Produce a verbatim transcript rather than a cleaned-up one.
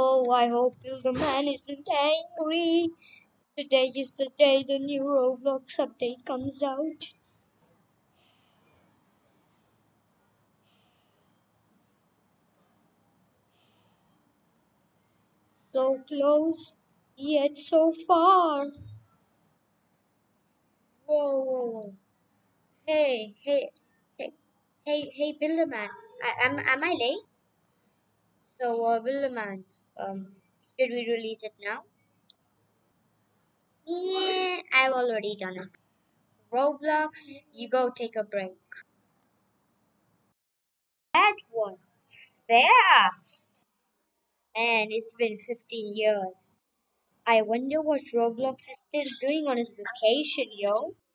Oh, I hope the man isn't angry. Today is the day the new Roblox update comes out. So close, yet so far. Whoa, whoa, whoa. Hey, hey, hey, hey, hey, Builderman. I, am, am I late? So, uh, Builderman, um, should we release it now? Yeah, I've already done it. Roblox, you go take a break. That was fast. Man, it's been fifteen years. I wonder what Roblox is still doing on his vacation, yo.